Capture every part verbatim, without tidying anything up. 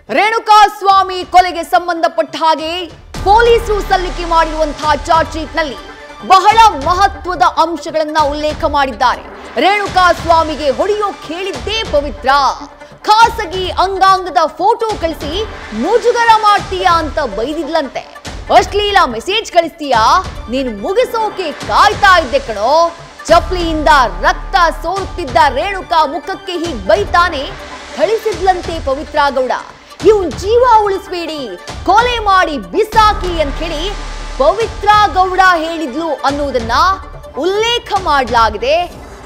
ರೇಣುಕಾಸ್ವಾಮಿ ಕೊಲೆಗೆ ಸಂಬಂಧಪಟ್ಟ ಹಾಗೆ ಪೊಲೀಸರು ಸಲ್ಲಿಕೆ ಮಾಡಿರುವಂತಹ ಚಾರ್ಜ್ ಶೀಟ್ ನಲ್ಲಿ ಬಹಳ ಮಹತ್ವದ ಅಂಶಗಳನ್ನ ಉಲ್ಲೇಖ ಮಾಡಿದ್ದಾರೆ. ರೇಣುಕಾಸ್ವಾಮಿಗೆ ಹೊಡೆಯೋ ಕೇಳಿದ್ದೇ ಪವಿತ್ರ, ಖಾಸಗಿ ಅಂಗಾಂಗದ ಫೋಟೋ ಕಳಿಸಿ ಮುಜುಗರ ಮಾಡ್ತೀಯಾ ಅಂತ ಬೈದಿದ್ಲಂತೆ. ಅಶ್ಲೀಲ ಮೆಸೇಜ್ ಕಳಿಸ್ತೀಯಾ, ನೀನು ಮುಗಿಸೋಕೆ ಕಾಯ್ತಾ ಇದ್ದೆ ಕಣೋ. ಚಪ್ಲಿಯಿಂದ ರಕ್ತ ಸೋರುತ್ತಿದ್ದ ರೇಣುಕಾ ಮುಖಕ್ಕೆ ಹೀಗೆ ಬೈತಾನೆ ಥಳಿಸಿದ್ಲಂತೆ ಪವಿತ್ರ ಗೌಡ. ಇವನ್ ಜೀವ ಉಳಿಸಬೇಡಿ, ಕೊಲೆ ಮಾಡಿ ಬಿಸಾಕಿ ಅಂತ ಹೇಳಿ ಪವಿತ್ರ ಗೌಡ ಹೇಳಿದ್ಲು ಅನ್ನೋದನ್ನ ಉಲ್ಲೇಖ ಮಾಡಲಾಗಿದೆ.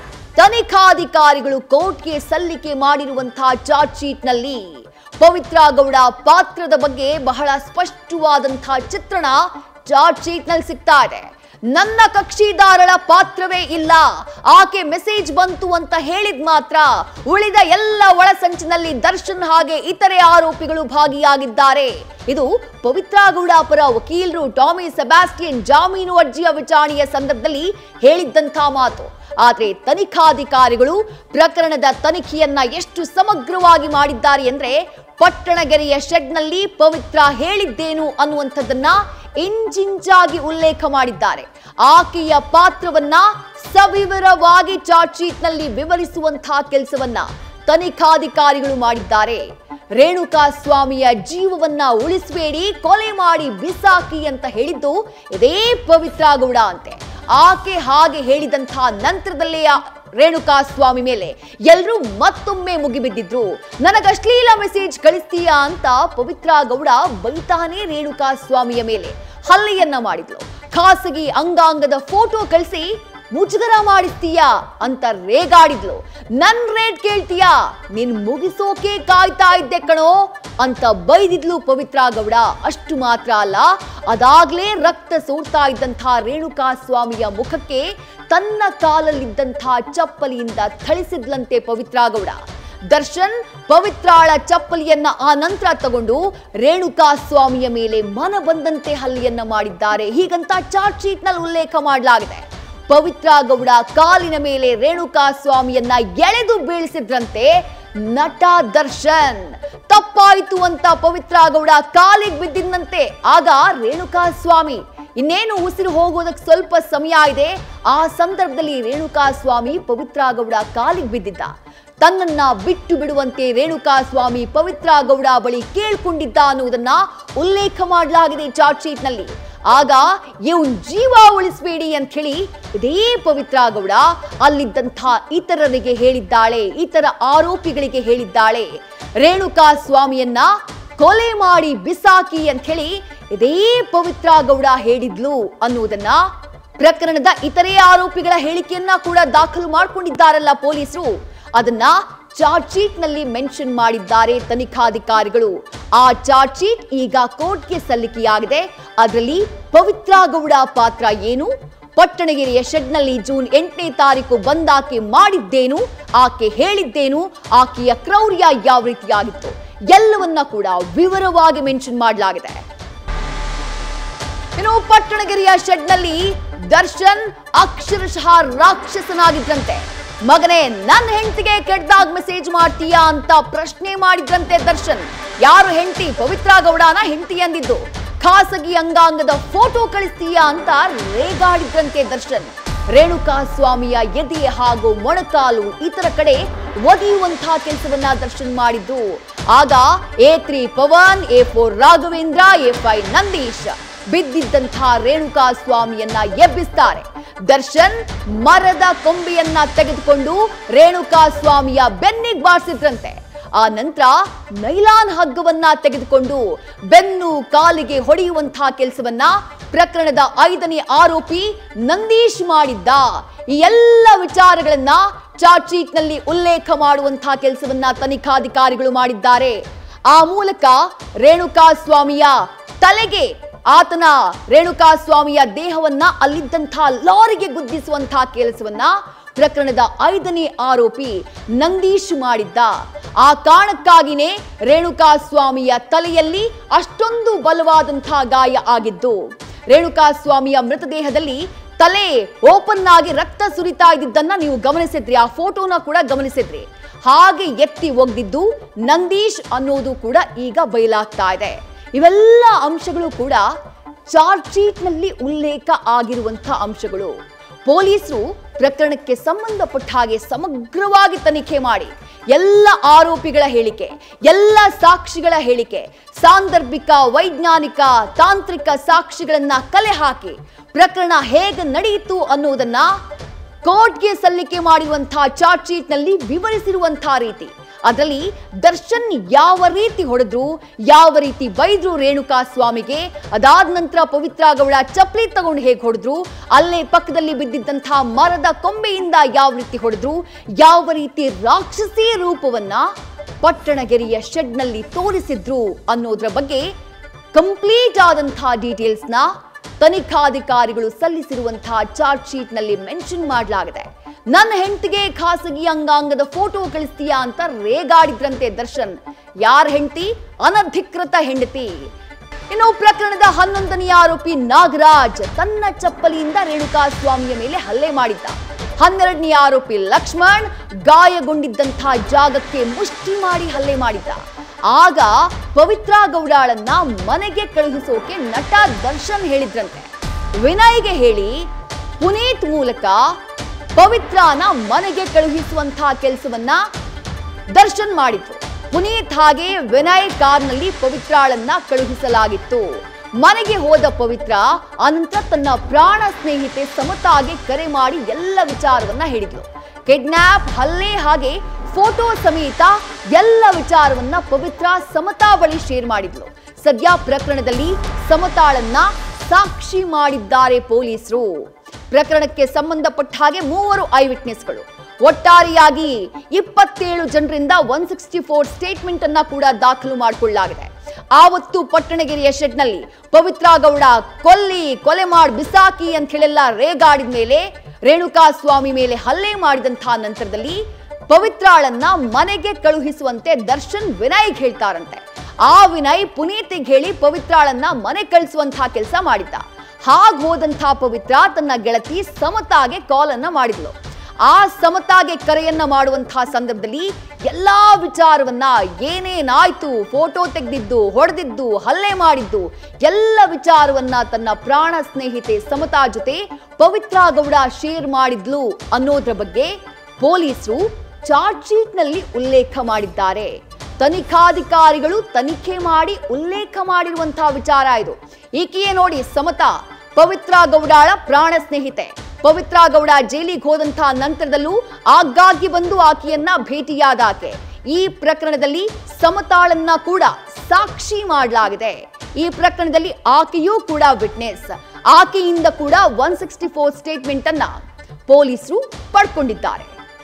ತನಿಖಾಧಿಕಾರಿಗಳು ಕೋರ್ಟ್ಗೆ ಸಲ್ಲಿಕೆ ಮಾಡಿರುವಂತಹ ಚಾರ್ಜ್ ಶೀಟ್ ನಲ್ಲಿ ಪವಿತ್ರ ಗೌಡ ಪಾತ್ರದ ಬಗ್ಗೆ ಬಹಳ ಸ್ಪಷ್ಟವಾದಂತಹ ಚಿತ್ರಣ ಚಾರ್ಜ್ ಶೀಟ್ ನಲ್ಲಿ ಸಿಗ್ತಾ ಇದೆ. ನನ್ನ ಕಕ್ಷಿದಾರಳ ಪಾತ್ರವೇ ಇಲ್ಲ, ಆಕೆ ಮೆಸೇಜ್ ಬಂತು ಅಂತ ಹೇಳಿದ್ ಮಾತ್ರ. ಉಳಿದ ಎಲ್ಲ ಒಳಸಂಚಿನಲ್ಲಿ ದರ್ಶನ್ ಹಾಗೆ ಇತರೆ ಆರೋಪಿಗಳು ಭಾಗಿಯಾಗಿದ್ದಾರೆ. ಇದು ಪವಿತ್ರ ಗೌಡ ಪರ ವಕೀಲರು ಟಾಮಿ ಸೆಬಾಸ್ಟಿಯನ್ ಜಾಮೀನು ಅರ್ಜಿಯ ವಿಚಾರಣೆಯ ಸಂದರ್ಭದಲ್ಲಿ ಹೇಳಿದ್ದಂಥ ಮಾತು. ಆದ್ರೆ ತನಿಖಾಧಿಕಾರಿಗಳು ಪ್ರಕರಣದ ತನಿಖೆಯನ್ನ ಎಷ್ಟು ಸಮಗ್ರವಾಗಿ ಮಾಡಿದ್ದಾರೆ ಅಂದ್ರೆ ಪಟ್ಟಣಗೆರೆಯ ಶೆಡ್ ನಲ್ಲಿ ಪವಿತ್ರ ಹೇಳಿದ್ದೇನು ಅನ್ನುವಂಥದ್ದನ್ನ ಇಂಜಿಂಚಾಗಿ ಉಲ್ಲೇಖ ಮಾಡಿದ್ದಾರೆ. ಆಕೆಯ ಪಾತ್ರವನ್ನ ಸವಿವರವಾಗಿ ಚಾರ್ಜ್ ಶೀಟ್ ನಲ್ಲಿ ವಿವರಿಸುವಂತಹ ಕೆಲಸವನ್ನ ತನಿಖಾಧಿಕಾರಿಗಳು ಮಾಡಿದ್ದಾರೆ. ರೇಣುಕಾಸ್ವಾಮಿಯ ಜೀವವನ್ನ ಉಳಿಸಬೇಡಿ, ಕೊಲೆ ಮಾಡಿ ಬಿಸಾಕಿ ಅಂತ ಹೇಳಿದ್ದು ಇದೇ ಪವಿತ್ರ ಗೌಡ ಅಂತೆ. ಆಕೆ ಹಾಗೆ ಹೇಳಿದಂತಹ ನಂತರದಲ್ಲೇ ರೇಣುಕಾಸ್ವಾಮಿ ಮೇಲೆ ಎಲ್ಲರೂ ಮತ್ತೊಮ್ಮೆ ಮುಗಿಬಿದ್ದಿದ್ರು. ನನಗ ಅಶ್ಲೀಲ ಮೆಸೇಜ್ ಕಳಿಸ್ತೀಯಾ ಅಂತ ಪವಿತ್ರ ಗೌಡ ಬೈತಾನೆ ರೇಣುಕಾಸ್ವಾಮಿಯ ಮೇಲೆ ಹಲ್ಲೆಯನ್ನ ಮಾಡಿದ್ಲು. ಖಾಸಗಿ ಅಂಗಾಂಗದ ಫೋಟೋ ಕಳಿಸಿ ಮುಜುಗರ ಮಾಡಿಸ್ತೀಯಾ ಅಂತ ರೇಗಾಡಿದ್ಲು. ನನ್ ರೇಟ್ ಕೇಳ್ತೀಯಾ, ನಿನ್ ಮುಗಿಸೋಕೆ ಕಾಯ್ತಾ ಇದ್ದೆ ಕಣೋ ಅಂತ ಬೈದಿದ್ಲು ಪವಿತ್ರ ಗೌಡ. ಅಷ್ಟು ಮಾತ್ರ ಅಲ್ಲ, ಅದಾಗ್ಲೇ ರಕ್ತ ಸೋರ್ತಾ ಇದ್ದಂತಹ ರೇಣುಕಾಸ್ವಾಮಿಯ ಮುಖಕ್ಕೆ ತನ್ನ ಕಾಲಲ್ಲಿದ್ದಂತಹ ಚಪ್ಪಲಿಯಿಂದ ಥಳಿಸಿದ್ಲಂತೆ ಪವಿತ್ರ ಗೌಡ. ದರ್ಶನ್ ಪವಿತ್ರಾಳ ಚಪ್ಪಲಿಯನ್ನ ಆ ನಂತರ ತಗೊಂಡು ರೇಣುಕಾಸ್ವಾಮಿಯ ಮೇಲೆ ಮನ ಬಂದಂತೆ ಹಲ್ಲೆಯನ್ನ ಮಾಡಿದ್ದಾರೆ. ಹೀಗಂತ ಚಾರ್ಜ್ ಶೀಟ್ ನಲ್ಲಿ ಉಲ್ಲೇಖ ಮಾಡಲಾಗಿದೆ. ಪವಿತ್ರ ಗೌಡ ಕಾಲಿನ ಮೇಲೆ ರೇಣುಕಾಸ್ವಾಮಿಯನ್ನ ಎಳೆದು ಬೀಳಿಸಿದ್ರಂತೆ ನಟ ದರ್ಶನ್. ತಪ್ಪಾಯಿತು ಅಂತ ಪವಿತ್ರ ಗೌಡ ಕಾಲಿಗೆ ಬಿದ್ದಿದ್ದಂತೆ. ಆಗ ರೇಣುಕಾಸ್ವಾಮಿ ಇನ್ನೇನು ಉಸಿರು ಹೋಗೋದಕ್ಕೆ ಸ್ವಲ್ಪ ಸಮಯ ಇದೆ. ಆ ಸಂದರ್ಭದಲ್ಲಿ ರೇಣುಕಾಸ್ವಾಮಿ ಪವಿತ್ರ ಗೌಡ ಕಾಲಿಗೆ ಬಿದ್ದಿದ್ದ. ತನ್ನನ್ನ ಬಿಟ್ಟು ಬಿಡುವಂತೆ ರೇಣುಕಾಸ್ವಾಮಿ ಪವಿತ್ರ ಗೌಡ ಬಳಿ ಕೇಳ್ಕೊಂಡಿದ್ದ ಅನ್ನುವುದನ್ನ ಉಲ್ಲೇಖ ಮಾಡಲಾಗಿದೆ ಚಾರ್ಜ್ ಶೀಟ್ ನಲ್ಲಿ. ಆಗ ಇವನ್ ಜೀವ ಉಳಿಸಬೇಡಿ ಅಂತ ಹೇಳಿ ಇದೇ ಪವಿತ್ರ ಗೌಡ ಅಲ್ಲಿದ್ದಂಥ ಇತರರಿಗೆ ಹೇಳಿದ್ದಾಳೆ, ಇತರ ಆರೋಪಿಗಳಿಗೆ ಹೇಳಿದ್ದಾಳೆ. ರೇಣುಕಾಸ್ವಾಮಿಯನ್ನ ಕೊಲೆ ಮಾಡಿ ಬಿಸಾಕಿ ಅಂತ ಹೇಳಿ ಇದೇ ಪವಿತ್ರ ಗೌಡ ಹೇಳಿದ್ಲು ಅನ್ನುವುದನ್ನ ಪ್ರಕರಣದ ಇತರೆ ಆರೋಪಿಗಳ ಹೇಳಿಕೆಯನ್ನ ಕೂಡ ದಾಖಲು ಮಾಡಿಕೊಂಡಿದ್ದಾರಲ್ಲ ಪೊಲೀಸರು, ಅದನ್ನ ಚಾರ್ಜ್ ಶೀಟ್ ನಲ್ಲಿ ಮೆನ್ಷನ್ ಮಾಡಿದ್ದಾರೆ ತನಿಖಾಧಿಕಾರಿಗಳು. ಆ ಚಾರ್ಜ್ ಶೀಟ್ ಈಗ ಕೋರ್ಟ್ಗೆ ಸಲ್ಲಿಕೆಯಾಗಿದೆ. ಅದರಲ್ಲಿ ಪವಿತ್ರ ಗೌಡ ಪಾತ್ರ ಏನು, ಪಟ್ಟಣಗೆರೆಯ ಶೆಡ್ ನಲ್ಲಿ ಜೂನ್ ಎಂಟನೇ ತಾರೀಕು ಬಂದಾಕೆ ಮಾಡಿದ್ದೇನು, ಆಕೆ ಹೇಳಿದ್ದೇನು, ಆಕೆಯ ಕ್ರೌರ್ಯ ಯಾವ ರೀತಿಯಾಗಿತ್ತು ಎಲ್ಲವನ್ನ ಕೂಡ ವಿವರವಾಗಿ ಮೆನ್ಷನ್ ಮಾಡಲಾಗಿದೆ. ಇನ್ನು ಪಟ್ಟಣಗೆರೆಯ ಶೆಡ್ ನಲ್ಲಿ ದರ್ಶನ್ ಅಕ್ಷರಶಃ ರಾಕ್ಷಸನಾಗಿದ್ರಂತೆ. ಮಗನೇ, ನನ್ನ ಹೆಂಡತಿಗೆ ಕೆಟ್ಟದಾಗ ಮೆಸೇಜ್ ಮಾಡ್ತೀಯಾ ಅಂತ ಪ್ರಶ್ನೆ ಮಾಡಿದ್ರಂತೆ ದರ್ಶನ್. ಯಾರು ಹೆಂಡತಿ? ಪವಿತ್ರ ಗೌಡನ ಹೆಂಡತಿ ಅಂದಿದ್ದು. ಖಾಸಗಿ ಅಂಗಾಂಗದ ಫೋಟೋ ಕಳಿಸ್ತೀಯಾ ಅಂತ ರೇಗಾಡಿದ್ರಂತೆ ದರ್ಶನ್. ರೇಣುಕಾಸ್ವಾಮಿಯ ಎದೆ ಹಾಗೂ ಮೊಣಕಾಲು ಇತರ ಕಡೆ ಒದೆಯುವಂತಹ ಕೆಲಸವನ್ನ ದರ್ಶನ್ ಮಾಡಿದ್ದು. ಆಗ A three Pavan, A four Raghavendra, A five Nandish ಬಿದ್ದಿದ್ದಂತಹ ರೇಣುಕಾಸ್ವಾಮಿಯನ್ನ ಎಬ್ಬಿಸ್ತಾರೆ. ದರ್ಶನ್ ಮರದ ಕೊಂಬೆಯನ್ನ ತೆಗೆದುಕೊಂಡು ರೇಣುಕಾಸ್ವಾಮಿಯ ಬೆನ್ನಿಗೆ ಬಾರಿಸಿದ್ರಂತೆ. ಆ ನಂತರ ನೈಲಾನ್ ಹಗ್ಗವನ್ನ ತೆಗೆದುಕೊಂಡು ಬೆನ್ನು ಕಾಲಿಗೆ ಹೊಡೆಯುವಂತಹ ಕೆಲಸವನ್ನ ಪ್ರಕರಣದ ಐದನೇ ಆರೋಪಿ ನಂದೀಶ್ ಮಾಡಿದ್ದ. ಈ ಎಲ್ಲ ವಿಚಾರಗಳನ್ನ ಚಾರ್ಜ್ ಶೀಟ್ ನಲ್ಲಿ ಉಲ್ಲೇಖ ಮಾಡುವಂತಹ ಕೆಲಸವನ್ನ ತನಿಖಾಧಿಕಾರಿಗಳು ಮಾಡಿದ್ದಾರೆ. ಆ ಮೂಲಕ ರೇಣುಕಾಸ್ವಾಮಿಯ ತಲೆಗೆ, ಆತನ ರೇಣುಕಾಸ್ವಾಮಿಯ ದೇಹವನ್ನ ಅಲ್ಲಿದ್ದಂತಹ ಲಾರಿಗೆ ಗುದ್ದಿಸುವಂತಹ ಕೆಲಸವನ್ನ ಪ್ರಕರಣದ ಐದನೇ ಆರೋಪಿ ನಂದೀಶ್ ಮಾಡಿದ್ದ. ಆ ಕಾರಣಕ್ಕಾಗಿನೇ ರೇಣುಕಾಸ್ವಾಮಿಯ ತಲೆಯಲ್ಲಿ ಅಷ್ಟೊಂದು ಬಲವಾದಂತಹ ಗಾಯ ಆಗಿದ್ದು. ರೇಣುಕಾಸ್ವಾಮಿಯ ಮೃತದೇಹದಲ್ಲಿ ತಲೆ ಓಪನ್ ಆಗಿ ರಕ್ತ ಸುರಿತಾ ಇದ್ದನ್ನ ನೀವು ಗಮನಿಸಿದ್ರಿ, ಆ ಫೋಟೋನ ಕೂಡ ಗಮನಿಸಿದ್ರಿ. ಹಾಗೆ ಎತ್ತಿ ಒಗ್ದಿದ್ದು ನಂದೀಶ್ ಅನ್ನೋದು ಕೂಡ ಈಗ ಬಯಲಾಗ್ತಾ ಇದೆ. ಇವೆಲ್ಲ ಅಂಶಗಳು ಕೂಡ ಚಾರ್ಜ್ ಶೀಟ್ ನಲ್ಲಿ ಉಲ್ಲೇಖ ಆಗಿರುವಂತಹ ಅಂಶಗಳು. ಪೊಲೀಸರು ಪ್ರಕರಣಕ್ಕೆ ಸಂಬಂಧಪಟ್ಟ ಹಾಗೆ ಸಮಗ್ರವಾಗಿ ತನಿಖೆ ಮಾಡಿ ಎಲ್ಲ ಆರೋಪಿಗಳ ಹೇಳಿಕೆ, ಎಲ್ಲ ಸಾಕ್ಷಿಗಳ ಹೇಳಿಕೆ, ಸಾಂದರ್ಭಿಕ, ವೈಜ್ಞಾನಿಕ, ತಾಂತ್ರಿಕ ಸಾಕ್ಷಿಗಳನ್ನ ಕಲೆ ಹಾಕಿ ಪ್ರಕರಣ ಹೇಗೆ ನಡೆಯಿತು ಅನ್ನೋದನ್ನ ಕೋರ್ಟ್ಗೆ ಸಲ್ಲಿಕೆ ಮಾಡಿರುವಂತಹ ಚಾರ್ಜ್ ಶೀಟ್ ನಲ್ಲಿ ವಿವರಿಸಿರುವಂತಹ ರೀತಿ, ಅದರಲ್ಲಿ ದರ್ಶನ್ ಯಾವ ರೀತಿ ಹೊಡೆದ್ರು, ಯಾವ ರೀತಿ ಬೈದ್ರು ರೇಣುಕಾ ಸ್ವಾಮಿಗೆ, ಅದಾದ ನಂತರ ಪವಿತ್ರ ಗೌಡ ಚಪ್ಪಲಿ ತಗೊಂಡು ಹೇಗೆ ಹೊಡೆದ್ರು, ಅಲ್ಲೇ ಪಕ್ಕದಲ್ಲಿ ಬಿದ್ದಿದ್ದಂತಹ ಮರದ ಕೊಂಬೆಯಿಂದ ಯಾವ ರೀತಿ ಹೊಡೆದ್ರು, ಯಾವ ರೀತಿ ರಾಕ್ಷಸಿ ರೂಪವನ್ನ ಪಟ್ಟಣಗೆರೆಯ ಶೆಡ್ ನಲ್ಲಿ ತೋರಿಸಿದ್ರು ಅನ್ನೋದ್ರ ಬಗ್ಗೆ ಕಂಪ್ಲೀಟ್ ಆದಂತಹ ಡೀಟೇಲ್ಸ್ ನ ತನಿಖಾಧಿಕಾರಿಗಳು ಸಲ್ಲಿಸಿರುವಂತಹ ಚಾರ್ಜ್ ಶೀಟ್ ನಲ್ಲಿ ಮೆನ್ಷನ್ ಮಾಡಲಾಗಿದೆ. ನನ್ನ ಹೆಂಡತಿಗೆ ಖಾಸಗಿ ಅಂಗಾಂಗದ ಫೋಟೋ ಕಳಿಸ್ತೀಯಾ ಅಂತ ರೇಗಾಡಿದ್ರಂತೆ ದರ್ಶನ್. ಯಾರ ಹೆಂಡತಿ? ಅನಧಿಕೃತ ಹೆಂಡತಿ. ಇನ್ನು ಪ್ರಕರಣದ ಹನ್ನೊಂದನೆಯ ಆರೋಪಿ ನಾಗರಾಜ್ ತನ್ನ ಚಪ್ಪಲಿಯಿಂದ ರೇಣುಕಾ ಸ್ವಾಮಿಯ ಮೇಲೆ ಹಲ್ಲೆ ಮಾಡಿದ್ದ. ಹನ್ನೆರಡನೆಯ ಆರೋಪಿ ಲಕ್ಷ್ಮಣ್ ಗಾಯಗೊಂಡಿದ್ದಂತಹ ಜಾಗಕ್ಕೆ ಮುಷ್ಟಿ ಮಾಡಿ ಹಲ್ಲೆ ಮಾಡಿದ್ದ. ಆಗ ಪವಿತ್ರ ಗೌಡಾಳನ್ನ ಮನೆಗೆ ಕಳುಹಿಸೋಕೆ ನಟ ದರ್ಶನ್ ಹೇಳಿದ್ರಂತೆ. ವಿನಯ್ಗೆ ಹೇಳಿ ಪುನೀತ್ ಮೂಲಕ ಪವಿತ್ರನ ಮನೆಗೆ ಕಳುಹಿಸುವಂತಹ ಕೆಲಸವನ್ನ ದರ್ಶನ್ ಮಾಡಿದ್ರು. ಪುನೀತ್ ಹಾಗೆ ವಿನಯ್ ಕಾರ್ನಲ್ಲಿ ಪವಿತ್ರಾಳನ್ನ ಕಳುಹಿಸಲಾಗಿತ್ತು. ಮನೆಗೆ ಹೋದ ಪವಿತ್ರ ಅನಂತರ ತನ್ನ ಪ್ರಾಣ ಸ್ನೇಹಿತೆ ಸಮತಾಗೆ ಕರೆ ಮಾಡಿ ಎಲ್ಲ ವಿಚಾರವನ್ನ ಹೇಳಿದ್ಲು. ಕಿಡ್ನಾಪ್, ಹಲ್ಲೆ ಹಾಗೆ ಫೋಟೋ ಸಮೇತ ಎಲ್ಲ ವಿಚಾರವನ್ನ ಪವಿತ್ರ ಸಮತಾ ಬಳಿ ಶೇರ್ ಮಾಡಿದ್ಲು. ಸದ್ಯ ಪ್ರಕರಣದಲ್ಲಿ ಸಮತಾಳನ್ನ ಸಾಕ್ಷಿ ಮಾಡಿದ್ದಾರೆ ಪೊಲೀಸರು. ಪ್ರಕರಣಕ್ಕೆ ಸಂಬಂಧಪಟ್ಟ ಹಾಗೆ ಮೂವರು ಐ ವಿಟ್ನೆಸ್ಗಳು, ಒಟ್ಟಾರೆಯಾಗಿ ಇಪ್ಪತ್ತೇಳು ಜನರಿಂದ ಒನ್ ಸಿಕ್ಸ್ಟಿ ಫೋರ್ ಸ್ಟೇಟ್ಮೆಂಟ್ ಅನ್ನ ಕೂಡ ದಾಖಲು ಮಾಡಿಕೊಳ್ಳಲಾಗಿದೆ. ಆವತ್ತು ಪಟ್ಟಣಗೆರೆಯ ಶೆಡ್ ನಲ್ಲಿ ಪವಿತ್ರ ಗೌಡ ಕೊಲ್ಲಿ ಕೊಲೆ ಮಾಡಿ ಬಿಸಾಕಿ ಅಂತ ಹೇಳೆಲ್ಲ ರೇಗಾಡಿದ ಮೇಲೆ ರೇಣುಕಾ ಸ್ವಾಮಿ ಮೇಲೆ ಹಲ್ಲೆ ಮಾಡಿದಂತಹ ನಂತರದಲ್ಲಿ ಪವಿತ್ರಾಳನ್ನ ಮನೆಗೆ ಕಳುಹಿಸುವಂತೆ ದರ್ಶನ್ ವಿನಯ್ಗೆ ಹೇಳ್ತಾರಂತೆ. ಆ ವಿನಯ್ ಪುನೀತಿಗೆ ಹೇಳಿ ಪವಿತ್ರಾಳನ್ನ ಮನೆ ಕಳಿಸುವಂತಹ ಕೆಲಸ ಮಾಡಿದ್ದ. ಹಾಗೆ ಹೋದಂತಹ ಪವಿತ್ರ ತನ್ನ ಗೆಳತಿ ಸಮತಾಗೆ ಕಾಲ್ ಅನ್ನ ಮಾಡಿದ್ಲು. ಆ ಸಮತಾಗೆ ಕರೆಯನ್ನ ಮಾಡುವಂತಹ ಸಂದರ್ಭದಲ್ಲಿ ಎಲ್ಲಾ ವಿಚಾರವನ್ನ, ಏನೇನಾಯ್ತು, ಫೋಟೋ ತೆಗೆದಿದ್ದು, ಹೊಡೆದಿದ್ದು, ಹಲ್ಲೆ ಮಾಡಿದ್ದು, ಎಲ್ಲ ವಿಚಾರವನ್ನ ತನ್ನ ಪ್ರಾಣ ಸ್ನೇಹಿತೆ ಸಮತಾ ಜೊತೆ ಪವಿತ್ರ ಗೌಡ ಶೇರ್ ಮಾಡಿದ್ಲು ಅನ್ನೋದ್ರ ಬಗ್ಗೆ ಪೊಲೀಸರು ಚಾರ್ಜ್ ಶೀಟ್ ನಲ್ಲಿ ಉಲ್ಲೇಖ ಮಾಡಿದ್ದಾರೆ. ತನಿಖಾಧಿಕಾರಿಗಳು ತನಿಖೆ ಮಾಡಿ ಉಲ್ಲೇಖ ಮಾಡಿರುವಂತಹ ವಿಚಾರ ಇದು. ಈಕೆಯೇ ನೋಡಿ ಸಮತಾ, ಪವಿತ್ರ ಗೌಡಾಳ ಪ್ರಾಣ ಸ್ನೇಹಿತೆ. ಪವಿತ್ರ ಗೌಡ ಜೈಲಿಗೆ ಹೋದಂತಹ ನಂತರದಲ್ಲೂ ಆಗಾಗ್ಗೆ ಬಂದು ಆಕೆಯನ್ನ ಭೇಟಿಯಾದ ಆಕೆ. ಈ ಪ್ರಕರಣದಲ್ಲಿ ಸಮತಾಳನ್ನ ಕೂಡ ಸಾಕ್ಷಿ ಮಾಡಲಾಗಿದೆ. ಈ ಪ್ರಕರಣದಲ್ಲಿ ಆಕೆಯೂ ಕೂಡ ವಿಟ್ನೆಸ್. ಆಕೆಯಿಂದ ಕೂಡ ಒನ್ ಸಿಕ್ಸ್ಟಿ ಫೋರ್ ಸ್ಟೇಟ್ಮೆಂಟ್ ಅನ್ನ ಪೊಲೀಸರು ಪಡ್ಕೊಂಡಿದ್ದಾರೆ.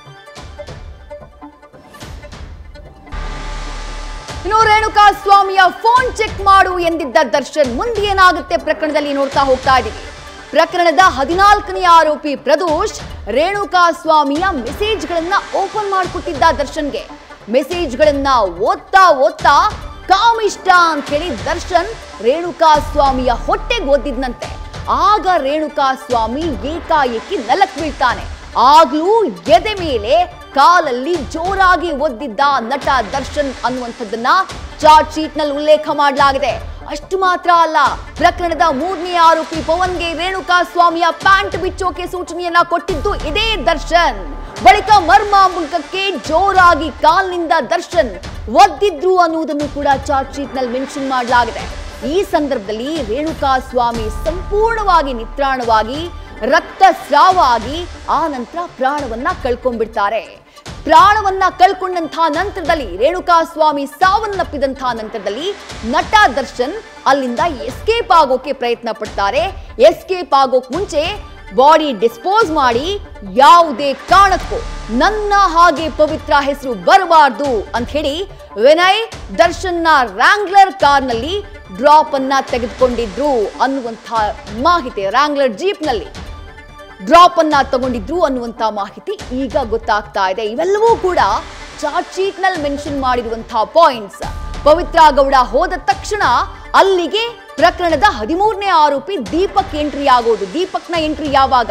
ಇನ್ನು ರೇಣುಕಾ ಸ್ವಾಮಿಯ ಫೋನ್ ಚೆಕ್ ಮಾಡು ಎಂದಿದ್ದ ದರ್ಶನ್ ಮುಂದೆ ಏನಾಗುತ್ತೆ ಪ್ರಕರಣದಲ್ಲಿ ನೋಡ್ತಾ ಹೋಗ್ತಾ ಇದೀವಿ. ಪ್ರಕರಣದ ಹದಿನಾಲ್ಕನೇ ಆರೋಪಿ ಪ್ರದೋಷ್ ರೇಣುಕಾ ಸ್ವಾಮಿಯ ಮೆಸೇಜ್ಗಳನ್ನ ಓಪನ್ ಮಾಡಿಕೊಟ್ಟಿದ್ದ ದರ್ಶನ್ಗೆ. ಮೆಸೇಜ್ಗಳನ್ನ ಓದ್ತಾ ಓದ್ತಾ ಕಾಮಿಷ್ಟ ಅಂತ ಹೇಳಿ ದರ್ಶನ್ ರೇಣುಕಾ ಸ್ವಾಮಿಯ ಹೊಟ್ಟೆಗೆ ಓದಿದ್ನಂತೆ. ಆಗ ರೇಣುಕಾ ಸ್ವಾಮಿ ಏಕಾಏಕಿ ನೆಲಕ್ಕೆ ಬೀಳ್ತಾನೆ. ಆಗ್ಲೂ ಎದೆ ಮೇಲೆ ಕಾಲಲ್ಲಿ ಜೋರಾಗಿ ಒದ್ದಿದ್ದ ನಟ ದರ್ಶನ್ ಅನ್ನುವಂಥದ್ದನ್ನ ಚಾರ್ಜ್ ಶೀಟ್ ನಲ್ಲಿ ಉಲ್ಲೇಖ ಮಾಡಲಾಗಿದೆ. ಅಷ್ಟು ಮಾತ್ರ ಅಲ್ಲ, ಪ್ರಕರಣದ ಮೂರನೇ ಆರೋಪಿ ಪವನ್ಗೆ ರೇಣುಕಾ ಸ್ವಾಮಿಯ ಪ್ಯಾಂಟ್ ಬಿಚ್ಚೋಕೆ ಸೂಚನೆಯನ್ನ ಕೊಟ್ಟಿದ್ದು ಇದೇ ದರ್ಶನ್. ಬಳಿಕ ಮರ್ಮಾಂಬುಕಕ್ಕೆ ಜೋರಾಗಿ ಕಾಲ್ನಿಂದ ದರ್ಶನ್ ಒದ್ದಿದ್ರು ಅನ್ನುವುದನ್ನು ಕೂಡ ಚಾರ್ಜ್ ಶೀಟ್ ನಲ್ಲಿ ಮೆನ್ಷನ್ ಮಾಡಲಾಗಿದೆ. ಈ ಸಂದರ್ಭದಲ್ಲಿ ರೇಣುಕಾ ಸ್ವಾಮಿ ಸಂಪೂರ್ಣವಾಗಿ ನಿತ್ರಾಣವಾಗಿ ರಕ್ತಸ್ರಾವ ಆಗಿ ಆ ನಂತರ ಪ್ರಾಣವನ್ನ ಕಳ್ಕೊಂಡ್ಬಿಡ್ತಾರೆ. ಪ್ರಾಣವನ್ನ ಕಳ್ಕೊಂಡಂತಹ ನಂತರದಲ್ಲಿ ರೇಣುಕಾ ಸ್ವಾಮಿ ಸಾವನ್ನಪ್ಪಿದಂತಹ ನಂತರದಲ್ಲಿ ನಟ ದರ್ಶನ್ ಅಲ್ಲಿಂದ ಎಸ್ಕೇಪ್ ಆಗೋಕೆ ಪ್ರಯತ್ನ ಪಡ್ತಾರೆ. ಎಸ್ಕೇಪ್ ಆಗೋಕ್ ಮುಂಚೆ ಬಾಡಿ ಡಿಸ್ಪೋಸ್ ಮಾಡಿ ಯಾವುದೇ ಕಾರಣಕ್ಕೂ ನನ್ನ ಹಾಗೆ ಪವಿತ್ರ ಹೆಸರು ಬರಬಾರ್ದು ಅಂತ ಹೇಳಿ ವಿನಯ್ ದರ್ಶನ್ನ ರಾಂಗ್ಲರ್ ಕಾರ್ನಲ್ಲಿ ಡ್ರಾಪ್ ಅನ್ನ ತೆಗೆದುಕೊಂಡಿದ್ರು ಅನ್ನುವಂತಹ ಮಾಹಿತಿ, ರಾಂಗ್ಲರ್ ಜೀಪ್ ನಲ್ಲಿ ಡ್ರಾಪ್ ಅನ್ನ ತಗೊಂಡಿದ್ರು ಅನ್ನುವಂತ ಮಾಹಿತಿ ಈಗ ಗೊತ್ತಾಗ್ತಾ ಇದೆ. ಇವೆಲ್ಲವೂ ಕೂಡ ಚಾರ್ಜ್ ಶೀಟ್ ನಲ್ಲಿ ಮೆನ್ಷನ್ ಮಾಡಿರುವಂತಹ ಪಾಯಿಂಟ್ಸ್. ಪವಿತ್ರ ಗೌಡ ಹೋದ ತಕ್ಷಣ ಅಲ್ಲಿಗೆ ಪ್ರಕರಣದ ಹದಿಮೂರನೇ ಆರೋಪಿ ದೀಪಕ್ ಎಂಟ್ರಿ ಆಗೋದು. ದೀಪಕ್ನ ಎಂಟ್ರಿ ಯಾವಾಗ?